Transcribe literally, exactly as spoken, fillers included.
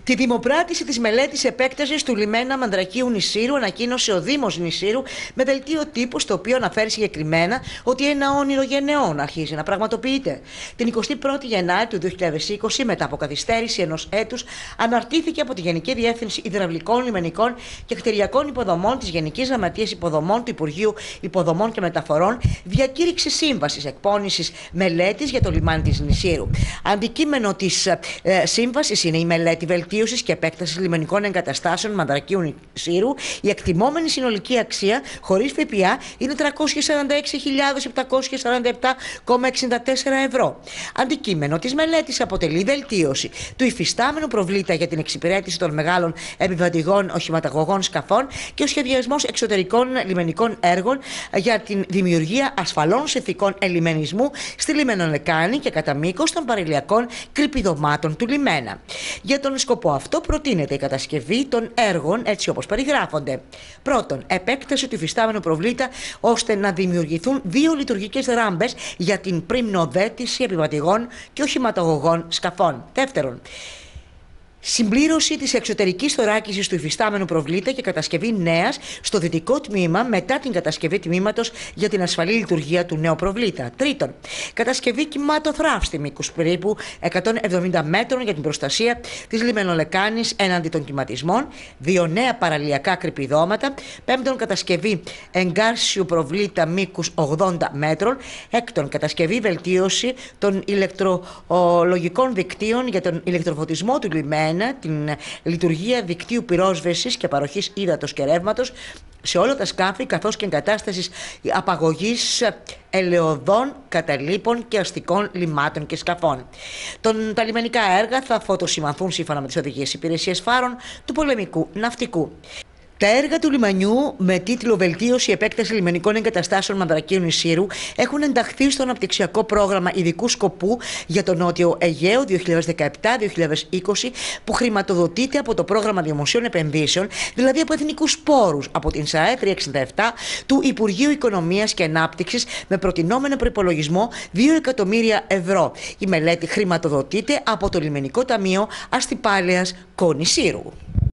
Τη δημοπράτηση της μελέτης επέκτασης του λιμένα Μανδρακίου Νησίρου ανακοίνωσε ο Δήμος Νησίρου με δελτίο τύπου, στο οποίο αναφέρει συγκεκριμένα ότι ένα όνειρο γενεών αρχίζει να πραγματοποιείται. Την εικοστή πρώτη Γενάρη του δύο χιλιάδες είκοσι, μετά από καθυστέρηση ενός έτους, αναρτήθηκε από τη Γενική Διεύθυνση Ιδραυλικών, Λιμενικών και Κτηριακών Υποδομών της Γενικής Γραμματείας Υποδομών του Υπουργείου Υποδομών και Μεταφορών διακήρυξη σύμβασης εκπόνησης μελέτης για το λιμάνι της Νησίρου. Αντικείμενο της ε, σύμβασης είναι η μελέτη βελτίωσης και επέκτασης λιμενικών εγκαταστάσεων Μανδρακίου Νησίρου. Η εκτιμόμενη συνολική αξία χωρίς ΦΠΑ είναι τριακόσιες σαράντα έξι χιλιάδες επτακόσιες σαράντα επτά κόμμα εξήντα τέσσερα ευρώ. Αντικείμενο της μελέτης αποτελεί βελτίωση του υφιστάμενου προβλήτα για την εξυπηρέτηση των μεγάλων επιβατηγών οχηματαγωγών σκαφών και ο σχεδιασμός εξωτερικών λιμενικών έργων για την δημιουργία ασφαλών συνθηκών ελιμενισμού στη λιμενολεκάνη και κατά μήκος των παραλιακών κρυπιδωμάτων του λιμένα. Για τον σκοπό αυτό προτείνεται η κατασκευή των έργων έτσι όπως περιγράφονται. Πρώτον, επέκταση του υφιστάμενου προβλήτα ώστε να δημιουργηθούν δύο λειτουργικές ράμπες για την πριμνοδέτηση επιβατηγών και οχηματαγωγών σκαφών. Δεύτερον, συμπλήρωση της εξωτερικής θωράκισης του υφιστάμενου προβλήτα και κατασκευή νέας στο δυτικό τμήμα μετά την κατασκευή τμήματος για την ασφαλή λειτουργία του νέου προβλήτα. Τρίτον, κατασκευή κυματοθράφστη μήκους περίπου εκατόν εβδομήντα μέτρων για την προστασία της λιμενολεκάνης έναντι των κυματισμών. Δύο νέα παραλιακά κρυπιδώματα. Πέμπτον, κατασκευή εγκάρσιου προβλήτα μήκους ογδόντα μέτρων. Έκτον, κατασκευή βελτίωση των ηλεκτρολογικών δικτύων για τον ηλεκτροφωτισμό του λιμένα, την λειτουργία δικτύου πυρόσβεσης και παροχής ύδατος και ρεύματος σε όλα τα σκάφη, καθώς και εγκατάστασης απαγωγής ελαιοδών, καταλήπων και αστικών λιμάτων και σκαφών. Τον, τα λιμενικά έργα θα φωτοσημανθούν σύμφωνα με τις οδηγίες υπηρεσίες φάρων του πολεμικού ναυτικού. Τα έργα του λιμανιού με τίτλο «Βελτίωση επέκταση λιμενικών εγκαταστάσεων Μανδρακίου Νησίρου» έχουν ενταχθεί στο αναπτυξιακό πρόγραμμα ειδικού σκοπού για το Νότιο Αιγαίο δύο χιλιάδες δεκαεπτά δύο χιλιάδες είκοσι, που χρηματοδοτείται από το Πρόγραμμα Δημοσίων Επενδύσεων, δηλαδή από εθνικούς πόρους, από την ΣΑΕ τριακόσια εξήντα επτά του Υπουργείου Οικονομίας και Ανάπτυξης, με προτινόμενο προϋπολογισμό δύο εκατομμύρια ευρώ. Η μελέτη χρηματοδοτείται από το Λιμενικό Ταμείο Αστυπάλαιας Κονησίρου.